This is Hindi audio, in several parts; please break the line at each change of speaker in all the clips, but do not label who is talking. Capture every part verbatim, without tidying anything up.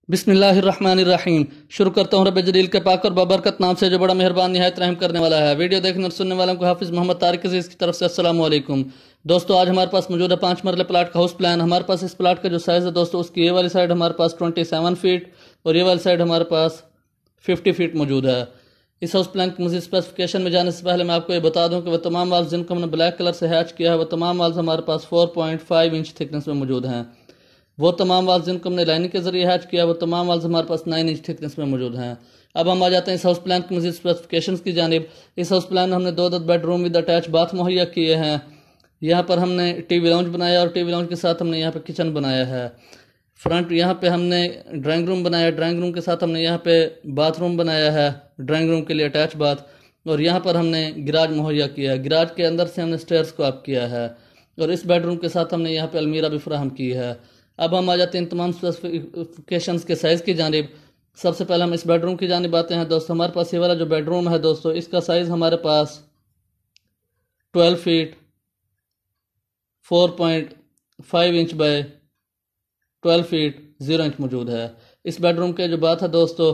बिस्मिल्लाहिर्रहमानिर्रहीम। शुरू करता हूँ रब जलील के पाक और बाबरकत नाम से जो बड़ा मेहरबान निहायत रहम करने वाला है। वीडियो देखने और सुनने वालों को हाफिज़ मोहम्मद तारिक अजीज़ की तरफ से अस्सलाम वालेकुम। दोस्तों, आज हमारे पास मौजूद है पाँच मरले प्लाट का हाउस प्लान। हमारे पास इस प्लाट का जो साइज़ है दोस्तों, उसकी ये वाली साइड हमारे पास ट्वेंटी सेवन फीट और ये वाली साइड हमारे पास फिफ्टी फीट मौजूद है। इस हाउस प्लान की मज़ीद स्पेसिफिकेशन में जाने से पहले मैं आपको ये बता दूं कि वह तमाम वाल्स जिनको हमने ब्लैक कलर से हैच किया है, वह तमाम वाल्स हमारे पास four point five inch thickness में मौजूद हैं। वो तमाम वाल्स जिनको हमने लाइनिंग के जरिए हैच किया, वो तमाम वाल्स हमारे पास नाइन इंच थिकनेस में मौजूद हैं। अब हम आ जाते हैं इस हाउस प्लान की मज़ीद स्पेसिफिकेशंस की जानिब। इस हाउस प्लान में हमने दो दो बेडरूम विद अटैच बाथ मुहैया किए हैं। यहाँ पर हमने टीवी लाउंज बनाया और टीवी लाउंज के साथ हमने यहाँ पे किचन बनाया है। फ्रंट यहाँ पे हमने ड्राइंग रूम बनाया, ड्राइंग रूम के साथ हमने यहाँ पे बाथरूम बनाया है, ड्राइंग रूम के लिए अटैच बाथ। और यहाँ पर हमने गिराज मुहैया किया है। गिराज के अंदर से हमने स्टेयर्स को अप किया है और इस बेडरूम के साथ हमने यहाँ पे अलमीरा भी फराहम की है। अब हम आ जाते हैं इन तमाम स्पेसिफिकेशंस के साइज़ की जानिब। सबसे पहले हम इस बेडरूम की जानिब आते हैं दोस्तों। हमारे पास ये वाला जो बेडरूम है दोस्तों, इसका साइज़ हमारे पास twelve feet four point five inch by twelve feet zero inch मौजूद है। इस बेडरूम के जो बात है दोस्तों,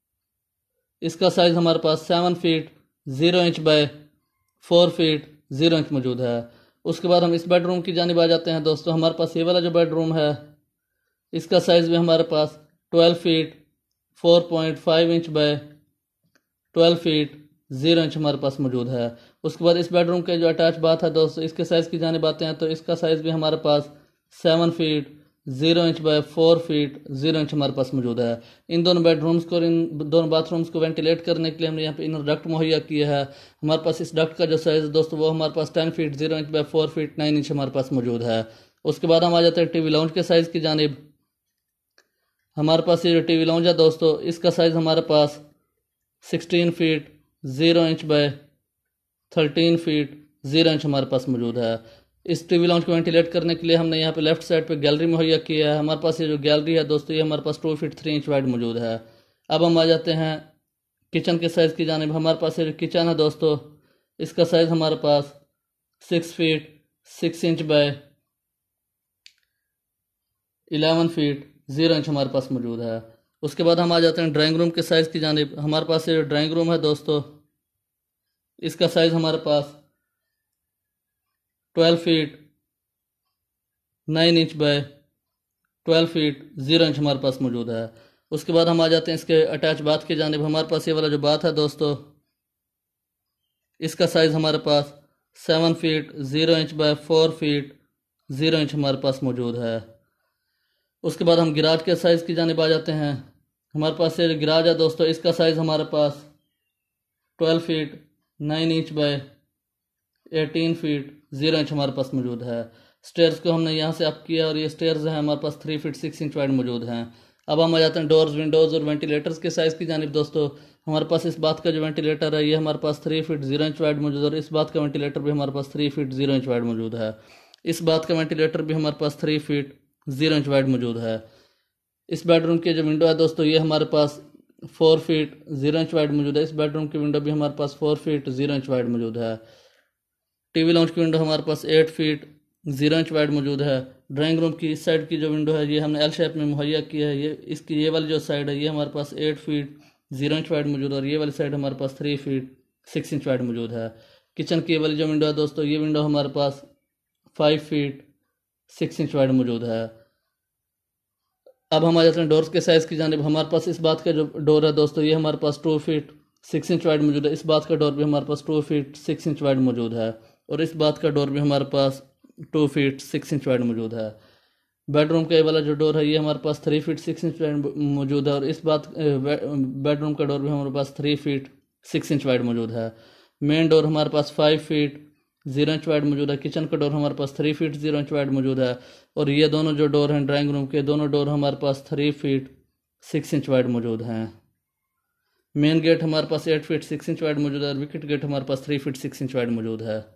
इसका साइज़ हमारे पास seven feet zero inch by four feet zero inch मौजूद है। उसके बाद हम इस बेडरूम की जानिब आ जाते हैं दोस्तों। हमारे पास ये वाला जो बेडरूम है, इसका साइज़ भी हमारे पास twelve feet four point five inch by twelve feet zero inch हमारे पास मौजूद है। उसके बाद इस बेडरूम के जो अटैच बात है दोस्तों, इसके साइज़ की जानिब आते हैं तो इसका साइज़ भी हमारे पास seven feet zero inch by four feet zero inch हमारे पास मौजूद है। इन दोनों बेडरूम्स को और इन दोनों बाथरूम्स को वेंटिलेट करने के लिए हमने यहाँ पे इनर डक्ट मुहैया किया है। हमारे पास इस डक्ट का जो साइज़ दोस्तों, वो हमारे पास ten feet zero inch by four feet nine inch हमारे पास मौजूद है। उसके बाद हम आ जाते हैं टीवी लाउंज के साइज़ की जानिब। हमारे पास ये जो टीवी लाउंज है दोस्तों, इसका साइज़ हमारे पास sixteen feet zero inch by thirteen feet zero inch हमारे पास मौजूद है। इस टीवी लाउंज को वेंटिलेट करने के लिए हमने यहाँ पे लेफ्ट साइड पे गैलरी मुहैया किया है। हमारे पास ये जो गैलरी है दोस्तों, ये हमारे पास two feet three inch wide मौजूद है। अब हम आ जाते हैं किचन के साइज़ की जानिब। हमारे पास ये जो किचन है दोस्तों, इसका साइज़ हमारे पास six feet six inch by eleven feet zero inch हमारे पास मौजूद है। उसके बाद हम आ जाते हैं ड्राइंग रूम के साइज़ की जानिब। हमारे पास ये जो ड्राइंग रूम है दोस्तों, इसका साइज़ हमारे पास twelve feet nine inch by twelve feet zero inch हमारे पास मौजूद है। उसके बाद हम आ जाते हैं इसके अटैच बाथ की जानिब। हमारे पास ये वाला जो बाथ है दोस्तों, इसका साइज़ हमारे पास seven feet zero inch by four feet zero inch हमारे पास मौजूद है। उसके बाद हम गिराज के साइज़ की जानिब आ जाते हैं। हमारे पास ये जो गिराज है दोस्तों, इसका साइज़ हमारे पास twelve feet nine inch by eighteen feet zero inch हमारे पास मौजूद है। स्टेयर्स को हमने यहाँ से अप किया और ये स्टेयर्स हैं हमारे पास three feet six inch wide मौजूद हैं। अब हम आ जाते हैं डोर्स, विंडोज़ और वेंटिलेटर्स के साइज़ की जानिब दोस्तों। हमारे पास इस बात का जो वेंटिलेटर है, ये हमारे पास three feet zero inch wide मौजूद है और इस बात का वेंटिलेटर भी हमारे पास three feet zero inch wide मौजूद है। इस बात का वेंटिलेटर भी हमारे पास three feet zero inch wide मौजूद है। इस बेडरूम की जो विंडो है दोस्तों, ये हमारे पास four feet zero inch wide मौजूद है। इस बेडरूम की विंडो भी हमारे पास four feet zero inch wide मौजूद है। टीवी लाउंज की विंडो हमारे पास eight feet zero inch wide मौजूद है। ड्राइंग रूम की इस साइड की जो विंडो है, ये हमने एल शेप में मुहैया किया है। ये इसकी ये वाली जो साइड है, ये हमारे पास eight feet zero inch wide मौजूद है और ये वाली साइड हमारे पास three feet six inch wide मौजूद है। किचन की ये वाली जो विंडो है दोस्तों, ये विंडो हमारे पास five feet six inch wide मौजूद है। अब हम आ जाते हैं डोर्स के साइज़ की जानिब। हमारे पास इस बात का जो डोर है दोस्तों, ये हमारे पास two feet six inch wide मौजूद है। इस बात का डोर भी हमारे पास two feet six inch wide मौजूद है और इस बात का डोर भी हमारे पास two feet six inch wide मौजूद है। बेडरूम का ये वाला जो डोर है, ये हमारे पास three feet six inch wide मौजूद है और इस बात बेडरूम का डोर भी हमारे पास three feet six inch wide मौजूद है। मेन डोर हमारे पास five feet zero inch wide मौजूद है। किचन का डोर हमारे पास three feet zero inch wide मौजूद है और ये दोनों जो डोर हैं ड्राइंग रूम के, दोनों डोर हमारे पास three feet six inch wide मौजूद हैं। मेन गेट हमारे पास eight feet six inch wide मौजूद है और विकेट गेट हमारे पास three feet six inch wide मौजूद है।